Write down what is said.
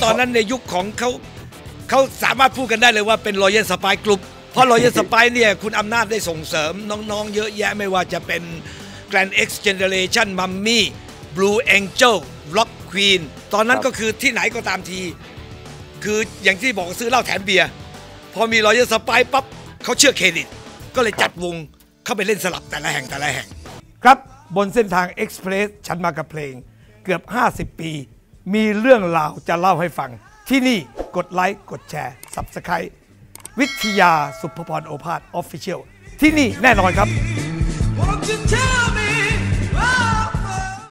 ตอนนั้นในยุคของเขาสามารถพูดกันได้เลยว่าเป็น Royal Spy Group เพราะ Royal Spy เนี่ยคุณอำนาจได้ส่งเสริมน้องๆเยอะแยะไม่ว่าจะเป็น Grand X Generation Mummy Blue Angel Rock Queen ตอนนั้นก็คือที่ไหนก็ตามทีคืออย่างที่บอกซื้อเหล้าแถมเบียร์พอมี Royal Spy ปั๊บเขาเชื่อเครดิตก็เลยจัดวงเข้าไปเล่นสลับแต่ละแห่งครับบนเส้นทางเอ็กซ์เพรสฉันมากับเพลงเกือบ50 ปีมีเรื่องราวจะเล่าให้ฟังที่นี่กดไลค์กดแชร์ Subscribe วิทยาสุภพรโอภาส Official ที่นี่แน่นอนครับ